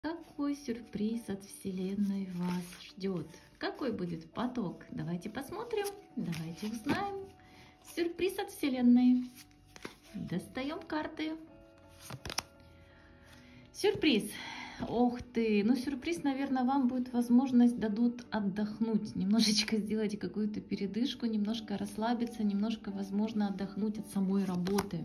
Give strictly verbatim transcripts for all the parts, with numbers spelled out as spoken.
Какой сюрприз от Вселенной вас ждет? Какой будет поток? Давайте посмотрим, давайте узнаем. Сюрприз от Вселенной. Достаем карты. Сюрприз. Ох ты, ну сюрприз, наверное, вам будет возможность дадут отдохнуть, немножечко сделать какую-то передышку, немножко расслабиться, немножко, возможно, отдохнуть от самой работы.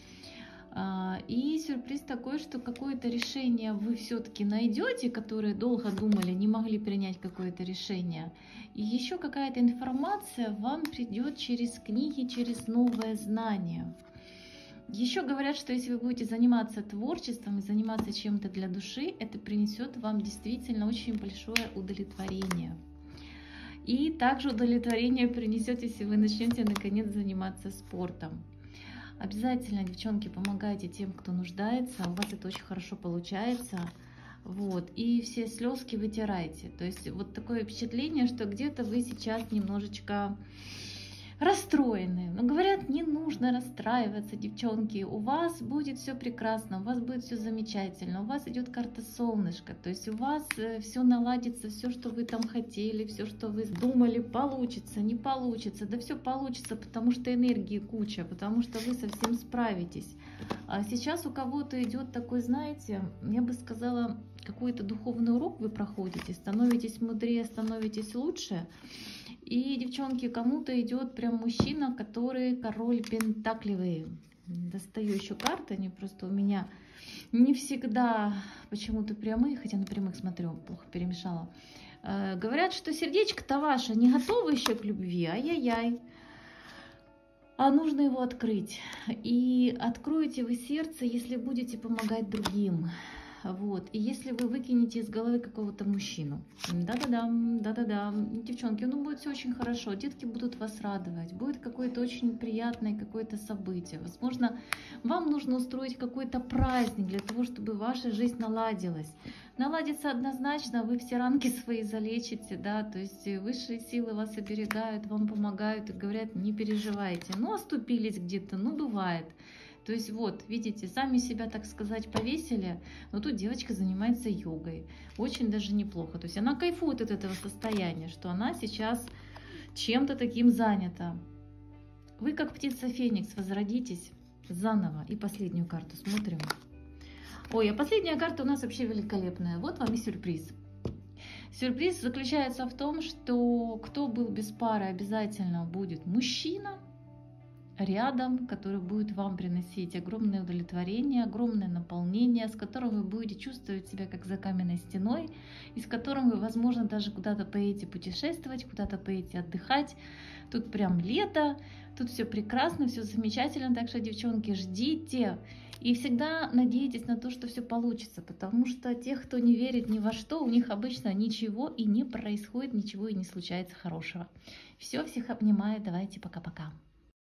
И сюрприз такой, что какое-то решение вы все-таки найдете, которые долго думали, не могли принять какое-то решение. И еще какая-то информация вам придет через книги, через новое знание. Еще говорят, что если вы будете заниматься творчеством и заниматься чем-то для души, это принесет вам действительно очень большое удовлетворение. И также удовлетворение принесет, если вы начнете наконец заниматься спортом. Обязательно, девчонки, помогайте тем, кто нуждается. У вас это очень хорошо получается. Вот. И все слезки вытирайте. То есть вот такое впечатление, что где-то вы сейчас немножечко расстроены. Но говорят, не нужно расстраиваться, девчонки. У вас будет все прекрасно, у вас будет все замечательно. У вас идет карта солнышка. То есть у вас все наладится, все, что вы там хотели, все, что вы думали, получится, не получится. Да все получится, потому что энергии куча, потому что вы совсем справитесь. А сейчас у кого-то идет такой, знаете, я бы сказала, какой-то духовный урок вы проходите, становитесь мудрее, становитесь лучше. И, девчонки, кому-то идет прям мужчина, который король пентаклевый. Достаю еще карты, они просто у меня не всегда почему-то прямые, хотя на прямых смотрю, плохо перемешала. Э, говорят, что сердечко-то ваше не готово еще к любви, ай-яй-яй. А нужно его открыть. И откроете вы сердце, если будете помогать другим. Вот. И если вы выкинете из головы какого-то мужчину, да-да-да, да-да-да, девчонки, ну будет все очень хорошо, детки будут вас радовать, будет какое-то очень приятное какое-то событие. Возможно, вам нужно устроить какой-то праздник для того, чтобы ваша жизнь наладилась. Наладится однозначно, вы все ранки свои залечите, да, то есть высшие силы вас оберегают, вам помогают и говорят, не переживайте. Ну, оступились где-то, ну, бывает. То есть вот, видите, сами себя, так сказать, повесили, но тут девочка занимается йогой. Очень даже неплохо. То есть она кайфует от этого состояния, что она сейчас чем-то таким занята. Вы, как птица Феникс, возродитесь заново. И последнюю карту смотрим. Ой, а последняя карта у нас вообще великолепная. Вот вам и сюрприз. Сюрприз заключается в том, что кто был без пары, обязательно будет мужчина рядом, который будет вам приносить огромное удовлетворение, огромное наполнение, с которым вы будете чувствовать себя как за каменной стеной, и с которым вы, возможно, даже куда-то поедете путешествовать, куда-то поедете отдыхать. Тут прям лето, тут все прекрасно, все замечательно, так что, девчонки, ждите и всегда надейтесь на то, что все получится, потому что тех, кто не верит ни во что, у них обычно ничего и не происходит, ничего и не случается хорошего. Все, всех обнимаю, давайте пока-пока.